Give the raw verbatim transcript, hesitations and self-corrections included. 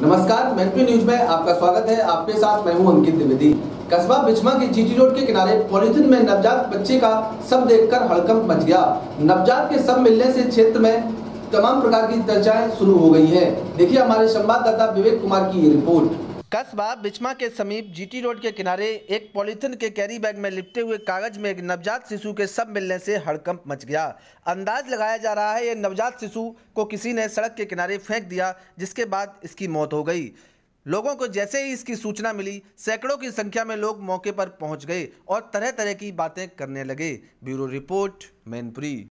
नमस्कार, मैनपुरी न्यूज में आपका स्वागत है। आपके साथ मैं हूं अंकित द्विवेदी। कस्बा बिचमा के जीटी रोड के किनारे पॉलीथिन में नवजात बच्चे का शव देखकर हड़कंप मच गया। नवजात के शव मिलने से क्षेत्र में तमाम प्रकार की चर्चाएं शुरू हो गई हैं। देखिए हमारे संवाददाता विवेक कुमार की ये रिपोर्ट। कस्बा बिचमा के समीप जीटी रोड के किनारे एक पॉलीथिन के कैरी बैग में लिपटे हुए कागज में एक नवजात शिशु के शव मिलने से हड़कंप मच गया। अंदाज लगाया जा रहा है ये नवजात शिशु को किसी ने सड़क के किनारे फेंक दिया, जिसके बाद इसकी मौत हो गई। लोगों को जैसे ही इसकी सूचना मिली, सैकड़ों की संख्या में लोग मौके पर पहुंच गए और तरह तरह की बातें करने लगे। Bureau report, Mainpuri.